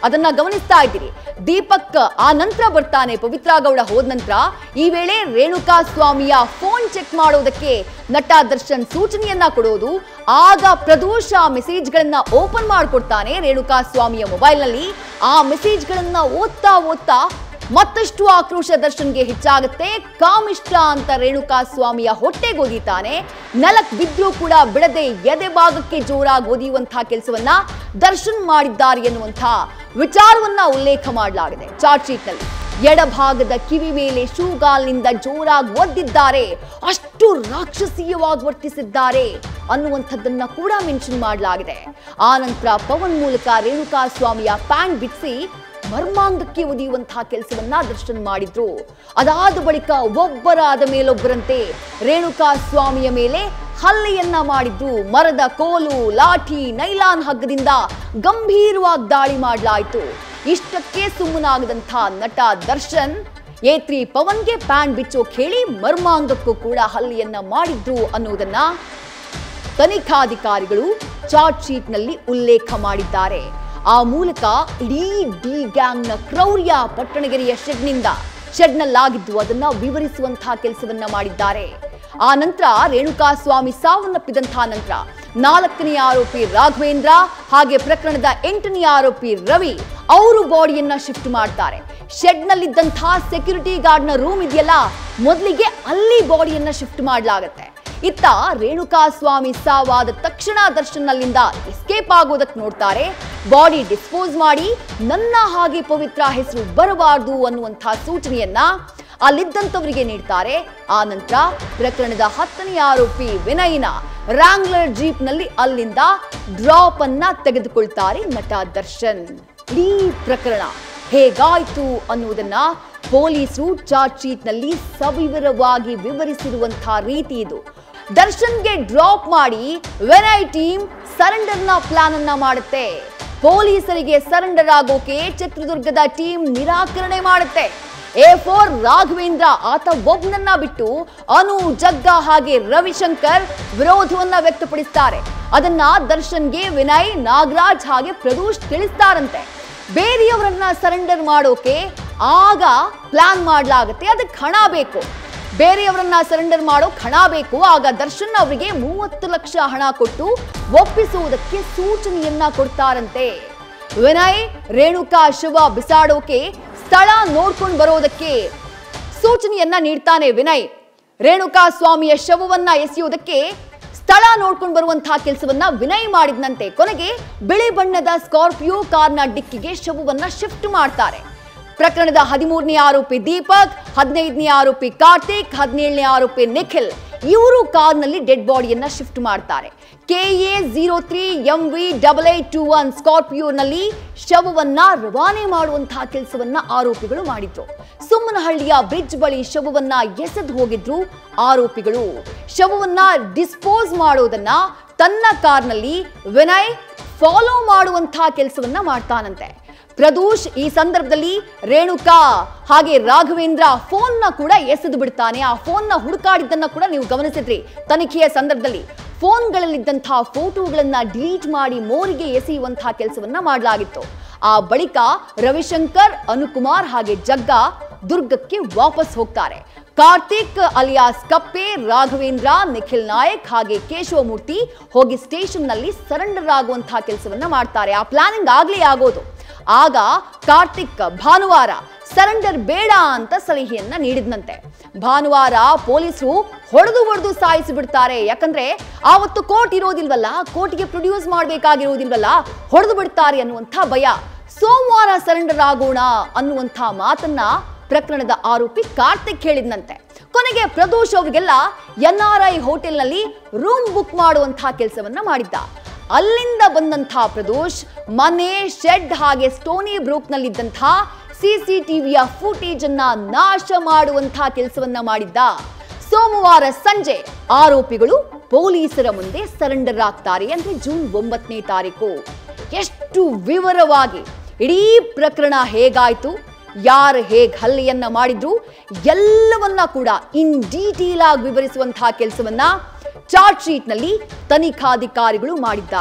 ಅದನ್ನ ಗಮನಿಸ್ತಾ ಇದ್ದೀರಿ. ದೀಪಕ್ ಆ ನಂತರ ಬರ್ತಾನೆ, ಪವಿತ್ರ ಗೌಡ ಹೋದ ನಂತರ ಈ ವೇಳೆ ರೇಣುಕಾ ಸ್ವಾಮಿಯ ಫೋನ್ ಚೆಕ್ ಮಾಡೋದಕ್ಕೆ ನಟ ದರ್ಶನ್ ಸೂಚನೆಯನ್ನ ಕೊಡೋದು. ಆಗ ಪ್ರದೋಷ ಮೆಸೇಜ್ಗಳನ್ನ ಓಪನ್ ಮಾಡಿಕೊಡ್ತಾನೆ ರೇಣುಕಾ ಸ್ವಾಮಿಯ ಮೊಬೈಲ್ ನಲ್ಲಿ. ಆ ಮೆಸೇಜ್ಗಳನ್ನ ಓದ್ತಾ ಓದ್ತಾ ಮತ್ತಷ್ಟು ಆಕ್ರೋಶ ದರ್ಶನ್ಗೆ ಹೆಚ್ಚಾಗುತ್ತೆ. ಕಾಮಿಷ್ಟ ಅಂತ ರೇಣುಕಾ ಸ್ವಾಮಿಯ ಹೊಟ್ಟೆಗೆ ಒದಿತಾನೆ. ನೆಲಕ್ ಬಿದ್ರೂ ಕೂಡ ಬಿಡದೆ ಎದೆ ಭಾಗಕ್ಕೆ ಜೋರಾಗಿ ಒದಿಯುವಂತಹ ಕೆಲಸವನ್ನ ದರ್ಶನ್ ಮಾಡಿದ್ದಾರೆ ಎನ್ನುವಂತಹ ವಿಚಾರವನ್ನ ಉಲ್ಲೇಖ ಮಾಡಲಾಗಿದೆ ಚಾರ್ಜ್ ಶೀಟ್ ನಲ್ಲಿ. ಎಡಭಾಗದ ಕಿವಿ ಮೇಲೆ ಶೂಗಾಲ್ನಿಂದ ಜೋರಾಗಿ ಒದ್ದಿದ್ದಾರೆ, ಅಷ್ಟು ರಾಕ್ಷಸೀಯವಾಗಿ ವರ್ತಿಸಿದ್ದಾರೆ ಅನ್ನುವಂಥದ್ದನ್ನ ಕೂಡ ಮೆನ್ಷನ್ ಮಾಡಲಾಗಿದೆ. ಆ ನಂತರ ಪವನ್ ಮೂಲಕ ರೇಣುಕಾ ಸ್ವಾಮಿಯ ಪ್ಯಾಂಟ್ ಬಿಡಿಸಿ ಮರ್ಮಾಂಗಕ್ಕೆ ಒದಿಯುವಂತಹ ಕೆಲಸವನ್ನ ದರ್ಶನ್ ಮಾಡಿದ್ರು. ಅದಾದ ಬಳಿಕ ಒಬ್ಬರಾದ ಮೇಲೊಬ್ಬರಂತೆ ರೇಣುಕಾ ಸ್ವಾಮಿಯ ಮೇಲೆ ಹಲ್ಲೆಯನ್ನ ಮಾಡಿದ್ರು. ಮರದ ಕೋಲು, ಲಾಠಿ, ನೈಲಾನ್ ಹಗ್ಗದಿಂದ ಗಂಭೀರವಾಗಿ ದಾಳಿ ಮಾಡಲಾಯಿತು. ಇಷ್ಟಕ್ಕೆ ಸುಮ್ಮನಾಗದಂಥ ನಟ ದರ್ಶನ್ ಏತ್ರಿ ಪವನ್ಗೆ ಪ್ಯಾನ್ ಬಿಚ್ಚೋಕ್ ಹೇಳಿ ಮರ್ಮಾಂಗಕ್ಕೂ ಕೂಡ ಹಲ್ಲೆಯನ್ನ ಮಾಡಿದ್ರು ಅನ್ನೋದನ್ನ ತನಿಖಾಧಿಕಾರಿಗಳು ಚಾರ್ಜ್ ಶೀಟ್ ನಲ್ಲಿ ಉಲ್ಲೇಖ ಮಾಡಿದ್ದಾರೆ. ಆ ಮೂಲಕ ಇಡೀ ಡಿ ಗ್ಯಾಂಗ್ನ ಕ್ರೌರ್ಯ ಪಟ್ಟಣಗೆರೆಯ ಶೆಡ್ನಿಂದ ಶೆಡ್ನಲ್ಲಾಗಿದ್ದು ಅದನ್ನ ವಿವರಿಸುವಂತಹ ಕೆಲಸವನ್ನ ಮಾಡಿದ್ದಾರೆ. ಆ ನಂತರ ರೇಣುಕಾ ಸ್ವಾಮಿ ಸಾವನ್ನಪ್ಪಿದಂತಹ ನಂತರ ನಾಲ್ಕನೇ ಆರೋಪಿ ರಾಘವೇಂದ್ರ ಹಾಗೆ ಪ್ರಕರಣದ ಎಂಟನೇ ಆರೋಪಿ ರವಿ ಅವರು ಬಾಡಿಯನ್ನ ಶಿಫ್ಟ್ ಮಾಡ್ತಾರೆ. ಶೆಡ್ ನಲ್ಲಿದ್ದಂತಹ ಸೆಕ್ಯೂರಿಟಿ ಗಾರ್ಡ್ ನ ರೂಮ್ ಇದೆಯಲ್ಲ, ಮೊದಲಿಗೆ ಅಲ್ಲಿ ಬಾಡಿಯನ್ನ ಶಿಫ್ಟ್ ಮಾಡಲಾಗುತ್ತೆ. ಇತ್ತ ರೇಣುಕಾ ಸ್ವಾಮಿ ಸಾವಾದ ತಕ್ಷಣ ದರ್ಶನ್ ನಲ್ಲಿಂದ ಎಸ್ಕೇಪ್ ಆಗೋದಕ್ಕೆ ನೋಡ್ತಾರೆ. ಬಾಡಿ ಡಿಸ್ಪೋಸ್ ಮಾಡಿ ನನ್ನ ಹಾಗೆ ಪವಿತ್ರ ಹೆಸರು ಬರಬಾರದು ಅನ್ನುವಂತಹ ಸೂಚನೆಯನ್ನ ಅಲ್ಲಿದ್ದಂಥವರಿಗೆ ನೀಡ್ತಾರೆ. ಆ ನಂತರ ಪ್ರಕರಣದ ಹತ್ತನೇ ಆರೋಪಿ ವಿನಯ್ನ ರಾಂಗ್ಲರ್ ಜೀಪ್ ನಲ್ಲಿ ಅಲ್ಲಿಂದ ಡ್ರಾಪ್ ಅನ್ನ ತೆಗೆದುಕೊಳ್ತಾರೆ ನಟ ದರ್ಶನ್. ಈ ಪ್ರಕರಣ ಹೇಗಾಯ್ತು ಅನ್ನುವುದನ್ನ ಪೊಲೀಸರು ಚಾರ್ಜ್ ಶೀಟ್ ನಲ್ಲಿ ಸವಿವರವಾಗಿ ವಿವರಿಸಿರುವಂತಹ ರೀತಿ ಇದು. ದರ್ಶನ್ಗೆ ಡ್ರಾಪ್ ಮಾಡಿ ವಿನಯ್ ಟೀಮ್ ಸರೆಂಡರ್ನ ಪ್ಲಾನ್ ಅನ್ನ ಮಾಡುತ್ತೆ. ಪೊಲೀಸರಿಗೆ ಸರೆಂಡರ್ ಆಗೋಕೆ ಚಿತ್ರದುರ್ಗದ ಟೀಮ್ ನಿರಾಕರಣೆ ಮಾಡುತ್ತೆ. ಎ ಫೋರ್ ರಾಘವೇಂದ್ರ ಆತ ಒಬ್ಬನನ್ನ ಬಿಟ್ಟು ಅನು, ಜಗ್ಗ ಹಾಗೆ ರವಿಶಂಕರ್ ವಿರೋಧವನ್ನ ವ್ಯಕ್ತಪಡಿಸ್ತಾರೆ. ಅದನ್ನ ದರ್ಶನ್ಗೆ ವಿನಯ್, ನಾಗರಾಜ್ ಹಾಗೆ ಪ್ರದೋಷ್ ತಿಳಿಸ್ತಾರಂತೆ. ಬೇರೆಯವರನ್ನ ಸರೆಂಡರ್ ಮಾಡೋಕೆ ಆಗ ಪ್ಲಾನ್ ಮಾಡಲಾಗುತ್ತೆ. ಅದಕ್ಕೆ ಹಣ ಬೇಕು, ಬೇರೆಯವರನ್ನ ಸರೆಂಡರ್ ಮಾಡೋಕೆ ಹಣ ಬೇಕು. ಆಗ ದರ್ಶನ್ ಅವರಿಗೆ ಮೂವತ್ತು ಲಕ್ಷ ಹಣ ಕೊಟ್ಟು ಒಪ್ಪಿಸುವುದಕ್ಕೆ ಸೂಚನೆಯನ್ನ ಕೊಡ್ತಾರಂತೆ. ವಿನಯ್ ರೇಣುಕಾ ಶವ ಬಿಸಾಡೋಕೆ ಸ್ಥಳ ನೋಡ್ಕೊಂಡು ಬರೋದಕ್ಕೆ ಸೂಚನೆಯನ್ನ ನೀಡ್ತಾನೆ. ವಿನಯ್ ರೇಣುಕಾ ಸ್ವಾಮಿಯ ಶವವನ್ನ ಎಸೆಯುವುದಕ್ಕೆ ಸ್ಥಳ ನೋಡ್ಕೊಂಡು ಬರುವಂತಹ ಕೆಲಸವನ್ನ ವಿನಯ್ ಮಾಡಿದ್ನಂತೆ. ಕೊನೆಗೆ ಬಿಳಿ ಬಣ್ಣದ ಸ್ಕಾರ್ಪಿಯೋ ಕಾರ್ನ ಡಿಕ್ಕಿಗೆ ಶವವನ್ನ ಶಿಫ್ಟ್ ಮಾಡ್ತಾರೆ. ಪ್ರಕರಣದ ಹದಿಮೂರನೇ ಆರೋಪಿ ದೀಪಕ್, ಹದಿನೈದನೇ ಆರೋಪಿ ಕಾರ್ತಿಕ್, ಹದಿನೇಳನೇ ಆರೋಪಿ ನಿಖಿಲ್ ಇವರು ಕಾರ್ನಲ್ಲಿ ಡೆಡ್ ಬಾಡಿಯನ್ನ ಶಿಫ್ಟ್ ಮಾಡ್ತಾರೆ. KA zero three M V double eight two one ಸ್ಕಾರ್ಪಿಯೋನಲ್ಲಿ ಶವವನ್ನ ರವಾನೆ ಮಾಡುವಂತಹ ಕೆಲಸವನ್ನ ಆರೋಪಿಗಳು ಮಾಡಿದ್ರು. ಸುಮ್ಮನಹಳ್ಳಿಯ ಬ್ರಿಡ್ಜ್ ಬಳಿ ಶವವನ್ನ ಎಸೆದು ಹೋಗಿದ್ರು ಆರೋಪಿಗಳು. ಶವವನ್ನ ಡಿಸ್ಪೋಸ್ ಮಾಡೋದನ್ನ ತನ್ನ ಕಾರ್ನಲ್ಲಿ ವಿನಯ್ ಫಾಲೋ ಮಾಡುವಂತಹ ಕೆಲಸವನ್ನ ಮಾಡ್ತಾನಂತೆ. ಪ್ರದೋಷ್ ಈ ಸಂದರ್ಭದಲ್ಲಿ ರೇಣುಕಾ ಹಾಗೆ ರಾಘವೇಂದ್ರ ಫೋನ್ ನ ಕೂಡ ಎಸೆದು ಬಿಡ್ತಾನೆ. ಆ ಫೋನ್ ನ ಹುಡುಕಾಡಿದ್ದನ್ನ ಕೂಡ ನೀವು ಗಮನಿಸಿದ್ರಿ ತನಿಖೆಯ ಸಂದರ್ಭದಲ್ಲಿ. ಫೋನ್ಗಳಲ್ಲಿದ್ದಂತಹ ಫೋಟೋಗಳನ್ನ ಡಿಲೀಟ್ ಮಾಡಿ ಮೋರಿಗೆ ಎಸೆಯುವಂತಹ ಕೆಲಸವನ್ನ ಮಾಡಲಾಗಿತ್ತು. ಆ ಬಳಿಕ ರವಿಶಂಕರ್, ಅನುಕುಮಾರ್ ಹಾಗೆ ಜಗ್ಗ ದುರ್ಗಕ್ಕೆ ವಾಪಸ್ ಹೋಗ್ತಾರೆ. ಕಾರ್ತಿಕ್ ಅಲಿಯಾಸ್ ಕಪ್ಪೆ, ರಾಘವೇಂದ್ರ, ನಿಖಿಲ್ ನಾಯಕ್ ಹಾಗೆ ಕೇಶವಮೂರ್ತಿ ಹೋಗಿ ಸ್ಟೇಷನ್ ನಲ್ಲಿ ಸರೆಂಡರ್ ಆಗುವಂತಹ ಕೆಲಸವನ್ನ ಮಾಡ್ತಾರೆ. ಆ ಪ್ಲಾನಿಂಗ್ ಆಗ್ಲೇ ಆಗೋದು. ಆಗ ಕಾರ್ತಿಕ್ ಭಾನುವಾರ ಸರೆಂಡರ್ ಬೇಡ ಅಂತ ಸಲಹೆಯನ್ನ ನೀಡಿದ್ನಂತೆ. ಭಾನುವಾರ ಪೊಲೀಸರು ಹೊಡೆದು ಹೊಡೆದು ಸಾಯಿಸಿ ಬಿಡ್ತಾರೆ. ಯಾಕಂದ್ರೆ ಆವತ್ತು ಕೋರ್ಟ್ ಇರೋದಿಲ್ವಲ್ಲ, ಕೋರ್ಟ್ಗೆ ಪ್ರೊಡ್ಯೂಸ್ ಮಾಡ್ಬೇಕಾಗಿರೋದಿಲ್ವಲ್ಲ, ಹೊಡೆದು ಬಿಡ್ತಾರೆ ಅನ್ನುವಂಥ ಭಯ. ಸೋಮವಾರ ಸರೆಂಡರ್ ಆಗೋಣ ಅನ್ನುವಂಥ ಮಾತನ್ನ ಪ್ರಕರಣದ ಆರೋಪಿ ಕಾರ್ತಿಕ್ ಹೇಳಿದ್ನಂತೆ. ಕೊನೆಗೆ ಪ್ರದೋಷ್ ಅವರಿಗೆಲ್ಲ ಎನ್ ಆರ್ ಐ ಹೋಟೆಲ್ ನಲ್ಲಿ ರೂಮ್ ಬುಕ್ ಮಾಡುವಂತಹ ಕೆಲಸವನ್ನ ಮಾಡಿದ್ದ. ಅಲ್ಲಿಂದ ಬಂದಂತಹ ಪ್ರದೋಷ್ ಮನೆ, ಶೆಡ್ ಹಾಗೆ ಸ್ಟೋನಿ ಬ್ರೂಕ್ ನಲ್ಲಿದ್ದಂತಹ ಸಿಸಿಟಿವಿಯ ಫುಟೇಜ್ ಅನ್ನ ನಾಶ ಮಾಡುವಂತಹ ಕೆಲಸವನ್ನ ಮಾಡಿದ್ದ. ಸೋಮವಾರ ಸಂಜೆ ಆರೋಪಿಗಳು ಪೊಲೀಸರ ಮುಂದೆ ಸರೆಂಡರ್ ಆಗ್ತಾರೆ. ಅಂದ್ರೆ ಜೂನ್ ಒಂಬತ್ತನೇ ತಾರೀಕು. ಎಷ್ಟು ವಿವರವಾಗಿ ಇಡೀ ಪ್ರಕರಣ ಹೇಗಾಯ್ತು, ಯಾರು ಹೇಗೆ ಹಲ್ಲೆಯನ್ನ ಮಾಡಿದ್ರು ಎಲ್ಲವನ್ನ ಕೂಡ ಇನ್ ಡೀಟೇಲ್ ಆಗಿ ವಿವರಿಸುವಂತಹ ಕೆಲಸವನ್ನ ಚಾರ್ಜ್ ಶೀಟ್ ನಲ್ಲಿ ತನಿಖಾಧಿಕಾರಿಗಳು ಮಾಡಿದ್ದಾರೆ.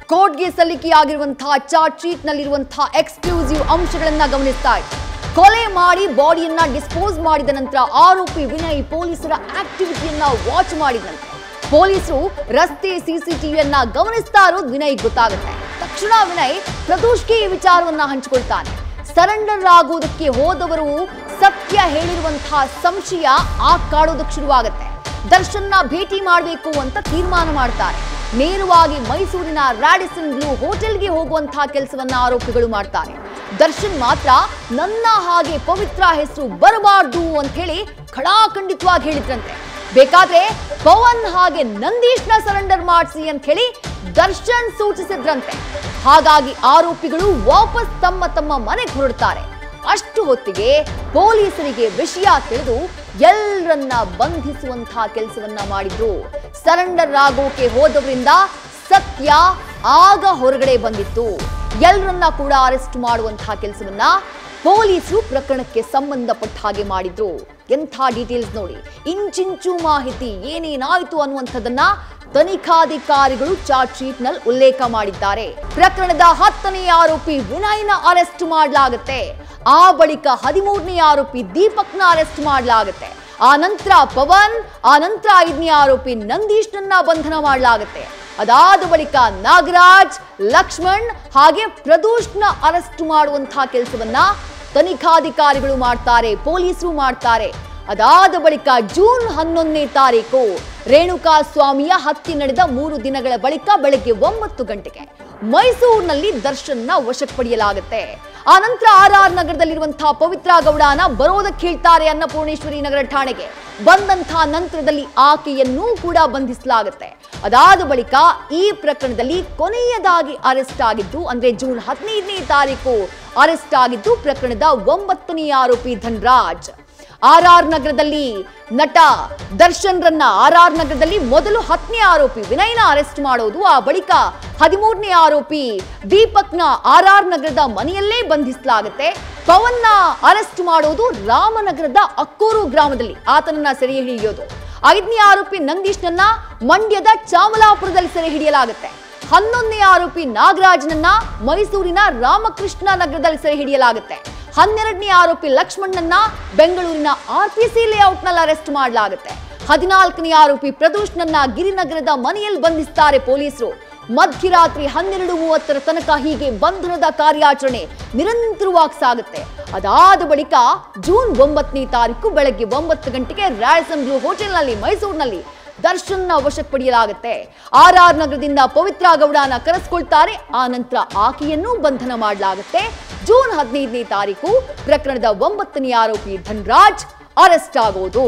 ಕೋರ್ಟ್ಗೆ ಸಲ್ಲಿಕೆಯಾಗಿರುವಂತಹ ಚಾರ್ಜ್ ಶೀಟ್ ನಲ್ಲಿರುವಂತಹ ಎಕ್ಸ್ಕ್ಲೂಸಿವ್ ಅಂಶಗಳನ್ನ ಗಮನಿಸ್ತಾ ಇದ್ದಾರೆ. ಕೊಲೆ ಮಾಡಿ ಬಾಡಿಯನ್ನ ಡಿಸ್ಪೋಸ್ ಮಾಡಿದ ನಂತರ ಆರೋಪಿ ವಿನಯ್ ಪೊಲೀಸರ ಆಕ್ಟಿವಿಟಿಯನ್ನ ವಾಚ್ ಮಾಡಿದಂತೆ ಪೊಲೀಸರು ರಸ್ತೆ ಸಿಸಿಟಿವಿಯನ್ನ ಗಮನಿಸ್ತಾ ಇರೋದು ವಿನಯ್ ಗೊತ್ತಾಗುತ್ತೆ. ತಕ್ಷಣ ವಿನಯ್ ಪ್ರದೋಷ್ಗೆ ಈ ವಿಚಾರವನ್ನ ಹಂಚಿಕೊಳ್ತಾನೆ. ಸರೆಂಡರ್ ಆಗುವುದಕ್ಕೆ ಹೋದವರು ಸತ್ಯ ಹೇಳಿರುವಂತಹ ಸಂಶಯ ಆ ಕಾಡೋದಕ್ಕೆ ಶುರುವಾಗುತ್ತೆ. ದರ್ಶನ್ನ ಭೇಟಿ ಮಾಡಬೇಕು ಅಂತ ತೀರ್ಮಾನ ಮಾಡ್ತಾರೆ. ನೇರವಾಗಿ ಮೈಸೂರಿನ ರಾಡಿಸನ್ ಬ್ಲೂ ಹೋಟೆಲ್ಗೆ ಹೋಗುವಂತಹ ಕೆಲಸವನ್ನ ಆರೋಪಿಗಳು ಮಾಡ್ತಾರೆ. ದರ್ಶನ್ ಮಾತ್ರ ನನ್ನ ಹಾಗೆ ಪವಿತ್ರ ಹೆಸರು ಬರಬಾರ್ದು ಅಂತ ಹೇಳಿ ಖಡಾಖಂಡಿತವಾಗಿ ಹೇಳಿದ್ರಂತೆ. ಬೇಕಾದ್ರೆ ಪವನ್ ಹಾಗೆ ನಂದೀಶ್ನ ಸರೆಂಡರ್ ಮಾಡಿಸಿ ಅಂತ ಹೇಳಿ ದರ್ಶನ್ ಸೂಚಿಸಿದ್ರಂತೆ. ಹಾಗಾಗಿ ಆರೋಪಿಗಳು ವಾಪಸ್ ತಮ್ಮ ತಮ್ಮ ಮನೆಗೆ ಹೊರಡ್ತಾರೆ. ಅಷ್ಟು ಹೊತ್ತಿಗೆ ಪೊಲೀಸರಿಗೆ ವಿಷಯ ತಿಳಿದು ಎಲ್ಲರನ್ನ ಬಂಧಿಸುವಂತಹ ಕೆಲಸವನ್ನ ಮಾಡಿದ್ರು. ಸರೆಂಡರ್ ಆಗೋಕೆ ಹೋದವರಿಂದ ಸತ್ಯ ಆಗ ಹೊರಗಡೆ ಬಂದಿತ್ತು. ಎಲ್ಲರನ್ನ ಕೂಡ ಅರೆಸ್ಟ್ ಮಾಡುವಂತಹ ಕೆಲಸವನ್ನ ಪೊಲೀಸರು ಪ್ರಕರಣಕ್ಕೆ ಸಂಬಂಧಪಟ್ಟ ಹಾಗೆ ಮಾಡಿದ್ರು. ಎಂಥ ಡೀಟೇಲ್ಸ್ ನೋಡಿ, ಇಂಚಿಂಚು ಮಾಹಿತಿ ಏನೇನಾಯಿತು ಅನ್ನುವಂಥದ್ದನ್ನ ತನಿಖಾಧಿಕಾರಿಗಳು ಚಾರ್ಜ್ ಶೀಟ್ ನಲ್ಲಿ ಉಲ್ಲೇಖ ಮಾಡಿದ್ದಾರೆ. ಪ್ರಕರಣದ ಹತ್ತನೇ ಆರೋಪಿ ವಿನಯ್ನ ಅರೆಸ್ಟ್ ಮಾಡಲಾಗುತ್ತೆ. ಆ ಬಳಿಕ ಹದಿಮೂರನೇ ಆರೋಪಿ ದೀಪಕ್ನ ಅರೆಸ್ಟ್ ಮಾಡಲಾಗುತ್ತೆ. ಆ ನಂತರ ಪವನ್, ಆ ನಂತರ ಐದನೇ ಆರೋಪಿ ನಂದೀಶ್ನನ್ನ ಬಂಧನ ಮಾಡಲಾಗುತ್ತೆ. ಅದಾದ ಬಳಿಕ ನಾಗರಾಜ್, ಲಕ್ಷ್ಮಣ್ ಹಾಗೆ ಪ್ರದೋಷ್ನ ಅರೆಸ್ಟ್ ಮಾಡುವಂತಹ ಕೆಲಸವನ್ನ ತನಿಖಾಧಿಕಾರಿಗಳು ಮಾಡ್ತಾರೆ, ಪೊಲೀಸರು ಮಾಡ್ತಾರೆ. ಅದಾದ ಬಳಿಕ ಜೂನ್ ಹನ್ನೊಂದನೇ ತಾರೀಕು ರೇಣುಕಾ ಸ್ವಾಮಿಯ ಹತ್ಯೆ ನಡೆದ ಮೂರು ದಿನಗಳ ಬಳಿಕ ಬೆಳಗ್ಗೆ ಒಂಬತ್ತು ಗಂಟೆಗೆ ಮೈಸೂರಿನಲ್ಲಿ ದರ್ಶನ್ನ ವಶಕ್ಕೆ ಪಡೆಯಲಾಗುತ್ತೆ. ಆ ನಂತರ ಆರ್ ಆರ್ ನಗರದಲ್ಲಿರುವಂತಹ ಪವಿತ್ರ ಗೌಡನ ಬರೋದಕ್ಕೆ ಹೇಳ್ತಾರೆ ಅನ್ನಪೂರ್ಣೇಶ್ವರಿ ನಗರ ಠಾಣೆಗೆ. ಬಂದಂತಹ ನಂತರದಲ್ಲಿ ಆಕೆಯನ್ನೂ ಕೂಡ ಬಂಧಿಸಲಾಗುತ್ತೆ. ಅದಾದ ಬಳಿಕ ಈ ಪ್ರಕರಣದಲ್ಲಿ ಕೊನೆಯದಾಗಿ ಅರೆಸ್ಟ್ ಆಗಿದ್ದು ಅಂದ್ರೆ ಜೂನ್ ಹದಿನೈದನೇ ತಾರೀಕು ಅರೆಸ್ಟ್ ಆಗಿದ್ದು ಪ್ರಕರಣದ ಒಂಬತ್ತನೇ ಆರೋಪಿ ಧನ್ರಾಜ್. ಆರ್ ಆರ್ ನಗರದಲ್ಲಿ ನಟ ದರ್ಶನ್ ರನ್ನ ಆರ್ ಆರ್ ನಗರದಲ್ಲಿ ಮೊದಲು ಹತ್ತನೇ ಆರೋಪಿ ವಿನಯ್ನ ಅರೆಸ್ಟ್ ಮಾಡೋದು, ಆ ಬಳಿಕ ಹದಿಮೂರನೇ ಆರೋಪಿ ದೀಪಕ್ನ ಆರ್ ಆರ್ ನಗರದ ಮನೆಯಲ್ಲೇ ಬಂಧಿಸಲಾಗುತ್ತೆ. ಪವನ್ನ ಅರೆಸ್ಟ್ ಮಾಡೋದು ರಾಮನಗರದ ಅಕ್ಕೂರು ಗ್ರಾಮದಲ್ಲಿ, ಆತನನ್ನ ಸೆರೆ ಹಿಡಿಯೋದು. ಐದನೇ ಆರೋಪಿ ನಂದೀಶ್ನನ್ನ ಮಂಡ್ಯದ ಚಾಮಲಾಪುರದಲ್ಲಿ ಸೆರೆ ಹಿಡಿಯಲಾಗುತ್ತೆ. ಹನ್ನೊಂದನೇ ಆರೋಪಿ ನಾಗರಾಜ್ನನ್ನ ಮೈಸೂರಿನ ರಾಮಕೃಷ್ಣ ನಗರದಲ್ಲಿ ಸೆರೆ ಹಿಡಿಯಲಾಗುತ್ತೆ. ಹನ್ನೆರಡನೇ ಆರೋಪಿ ಲಕ್ಷ್ಮಣ್ಣನ್ನ ಬೆಂಗಳೂರಿನ ಆರ್ ಪಿ ಸಿ ಲೇಔಟ್ ನಲ್ಲಿ ಅರೆಸ್ಟ್ ಮಾಡಲಾಗುತ್ತೆ. ಹದಿನಾಲ್ಕನೇ ಆರೋಪಿ ಪ್ರದೋಷ್ನನ್ನ ಗಿರಿನಗರದ ಮನೆಯಲ್ಲಿ ಬಂಧಿಸುತ್ತಾರೆ ಪೊಲೀಸರು. ಮಧ್ಯರಾತ್ರಿ ಹನ್ನೆರಡು ಮೂವತ್ತರ ತನಕ ಹೀಗೆ ಬಂಧನದ ಕಾರ್ಯಾಚರಣೆ ನಿರಂತರವಾಗಿ ಸಾಗುತ್ತೆ. ಅದಾದ ಬಳಿಕ ಜೂನ್ ಒಂಬತ್ತನೇ ತಾರೀಕು ಬೆಳಗ್ಗೆ ಒಂಬತ್ತು ಗಂಟೆಗೆ ರಾಡಿಸನ್ ಬ್ಲೂ ಹೋಟೆಲ್ನಲ್ಲಿ ಮೈಸೂರಿನಲ್ಲಿ ದರ್ಶನ್ನ ವಶಕ್ಕೆ ಪಡೆಯಲಾಗುತ್ತೆ. ಆರ್ ಆರ್ ನಗರದಿಂದ ಪವಿತ್ರ ಗೌಡನ ಕರೆಸಿಕೊಳ್ತಾರೆ. ಆ ನಂತರ ಆಕೆಯನ್ನು ಬಂಧನ ಮಾಡಲಾಗುತ್ತೆ. ಜೂನ್ ಹದಿನೈದನೇ ತಾರೀಕು ಪ್ರಕರಣದ ಒಂಬತ್ತನೇ ಆರೋಪಿ ಧನ್ರಾಜ್ ಅರೆಸ್ಟ್ ಆಗೋದು.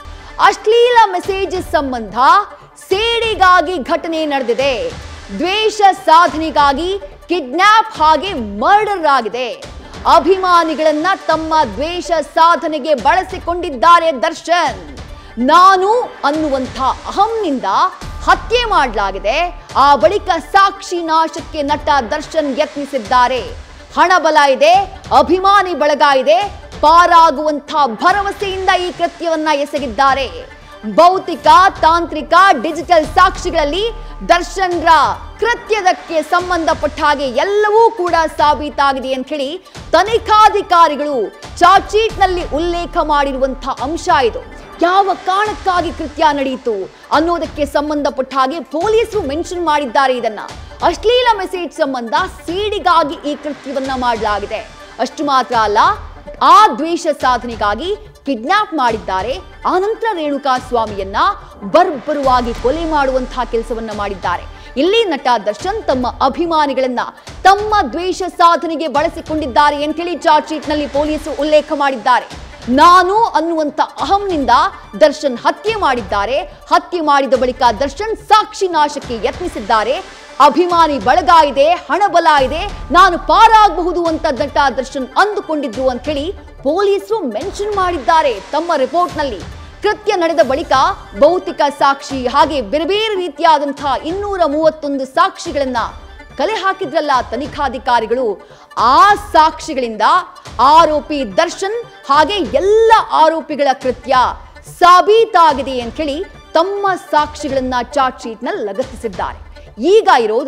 ಅಶ್ಲೀಲ ಮೆಸೇಜ್ ಸಂಬಂಧ ಸೇಡಿಗಾಗಿ ಘಟನೆ ನಡೆದಿದೆ. ದ್ವೇಷ ಸಾಧನೆಗಾಗಿ ಕಿಡ್ನಾಪ್ ಹಾಗೆ ಮರ್ಡರ್ ಆಗಿದೆ. ಅಭಿಮಾನಿಗಳನ್ನ ತಮ್ಮ ದ್ವೇಷ ಸಾಧನೆಗೆ ಬಳಸಿಕೊಂಡಿದ್ದಾರೆ ದರ್ಶನ್. ನಾನು ಅನ್ನುವಂಥ ಅಹಂನಿಂದ ಹತ್ಯೆ ಮಾಡಲಾಗಿದೆ. ಆ ಬಳಿಕ ಸಾಕ್ಷಿ ನಾಶಕ್ಕೆ ನಟ ದರ್ಶನ್ ಯತ್ನಿಸಿದ್ದಾರೆ. ಹಣ ಬಲ ಇದೆ, ಅಭಿಮಾನಿ ಬಳಗ ಇದೆ, ಪಾರಾಗುವಂಥ ಭರವಸೆಯಿಂದ ಈ ಕೃತ್ಯವನ್ನ ಎಸಗಿದ್ದಾರೆ. ಭೌತಿಕ, ತಾಂತ್ರಿಕ, ಡಿಜಿಟಲ್ ಸಾಕ್ಷಿಗಳಲ್ಲಿ ದರ್ಶನ್ರ ಕೃತ್ಯದಕ್ಕೆ ಸಂಬಂಧಪಟ್ಟ ಹಾಗೆ ಎಲ್ಲವೂ ಕೂಡ ಸಾಬೀತಾಗಿದೆ ಅಂತ ಹೇಳಿ ತನಿಖಾಧಿಕಾರಿಗಳು ಚಾರ್ಜ್ ಶೀಟ್ ನಲ್ಲಿ ಉಲ್ಲೇಖ ಮಾಡಿರುವಂತಹ ಅಂಶ ಇದು. ಯಾವ ಕಾರಣಕ್ಕಾಗಿ ಕೃತ್ಯ ನಡೆಯಿತು ಅನ್ನೋದಕ್ಕೆ ಸಂಬಂಧಪಟ್ಟ ಹಾಗೆ ಪೊಲೀಸರು ಮೆನ್ಷನ್ ಮಾಡಿದ್ದಾರೆ. ಇದನ್ನ ಅಶ್ಲೀಲ ಮೆಸೇಜ್ ಸಂಬಂಧ ಸೇಡಿಗಾಗಿ ಈ ಕೃತ್ಯವನ್ನ ಮಾಡಲಾಗಿದೆ. ಅಷ್ಟು ಮಾತ್ರ ಅಲ್ಲ, ಆ ದ್ವೇಷ ಸಾಧನೆಗಾಗಿ ಕಿಡ್ನಾಪ್ ಮಾಡಿದ್ದಾರೆ. ಆನಂತರ ರೇಣುಕಾ ಸ್ವಾಮಿಯನ್ನ ಬರ್ಬರವಾಗಿ ಕೊಲೆ ಮಾಡುವಂತಹ ಕೆಲಸವನ್ನ ಮಾಡಿದ್ದಾರೆ. ಇಲ್ಲಿ ನಟ ದರ್ಶನ್ ತಮ್ಮ ಅಭಿಮಾನಿಗಳನ್ನ ತಮ್ಮ ದ್ವೇಷ ಸಾಧನೆಗೆ ಬಳಸಿಕೊಂಡಿದ್ದಾರೆ ಅಂತ ಹೇಳಿ ಚಾರ್ಜ್ ಶೀಟ್ ನಲ್ಲಿ ಪೊಲೀಸರು ಉಲ್ಲೇಖ ಮಾಡಿದ್ದಾರೆ. ನಾನು ಅನ್ನುವಂಥ ಅಹಂನಿಂದ ದರ್ಶನ್ ಹತ್ಯೆ ಮಾಡಿದ್ದಾರೆ. ಹತ್ಯೆ ಮಾಡಿದ ಬಳಿಕ ದರ್ಶನ್ ಸಾಕ್ಷಿ ನಾಶಕ್ಕೆ ಯತ್ನಿಸಿದ್ದಾರೆ. ಅಭಿಮಾನಿ ಬಳಗ ಇದೆ, ಹಣ ಬಲ ಇದೆ, ನಾನು ಪಾರಾಗಬಹುದು ಅಂತ ನಟ ದರ್ಶನ್ ಅಂದುಕೊಂಡಿದ್ರು ಅಂತ ಹೇಳಿ ಪೊಲೀಸರು ಮೆನ್ಷನ್ ಮಾಡಿದ್ದಾರೆ ತಮ್ಮ ರಿಪೋರ್ಟ್ ನಲ್ಲಿ. ಕೃತ್ಯ ನಡೆದ ಬಳಿಕ ಭೌತಿಕ ಸಾಕ್ಷಿ ಹಾಗೆ ಬೇರೆ ಬೇರೆ ರೀತಿಯಾದಂತಹ ಇನ್ನೂರ ಮೂವತ್ತೊಂದು ಸಾಕ್ಷಿಗಳನ್ನ ಕಲೆ ಹಾಕಿದ್ರಲ್ಲ ತನಿಖಾಧಿಕಾರಿಗಳು. ಆ ಸಾಕ್ಷಿಗಳಿಂದ ಆರೋಪಿ ದರ್ಶನ್ ಹಾಗೆ ಎಲ್ಲ ಆರೋಪಿಗಳ ಕೃತ್ಯ ಸಾಬೀತಾಗಿದೆ ಅಂತ ಹೇಳಿ ತಮ್ಮ ಸಾಕ್ಷಿಗಳನ್ನ ಚಾರ್ಜ್ ಶೀಟ್ ನಲ್ಲಿ ಲಗತ್ತಿಸಿದ್ದಾರೆ. ಈಗ ಇರೋದು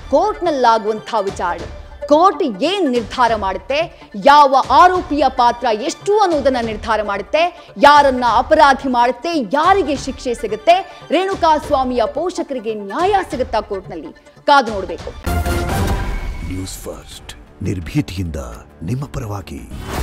ಕೋರ್ಟ್ನಲ್ಲಾಗುವಂತಹ ವಿಚಾರಣೆ. ಕೋರ್ಟ್ ಏನ್ ನಿರ್ಧಾರ ಮಾಡುತ್ತೆ, ಯಾವ ಆರೋಪಿಯ ಪಾತ್ರ ಎಷ್ಟು ಅನ್ನೋದನ್ನ ನಿರ್ಧಾರ ಮಾಡುತ್ತೆ, ಯಾರನ್ನ ಅಪರಾಧಿ ಮಾಡುತ್ತೆ, ಯಾರಿಗೆ ಶಿಕ್ಷೆ ಸಿಗುತ್ತೆ, ರೇಣುಕಾಸ್ವಾಮಿಯ ಪೋಷಕರಿಗೆ ನ್ಯಾಯ ಸಿಗುತ್ತಾ ಕೋರ್ಟ್ನಲ್ಲಿ, ಕಾದು ನೋಡಬೇಕು. ನ್ಯೂಸ್ ಫಸ್ಟ್ ನಿರ್ಭೀತಿಯಿಂದ ನಿಮ್ಮ ಪರವಾಗಿ.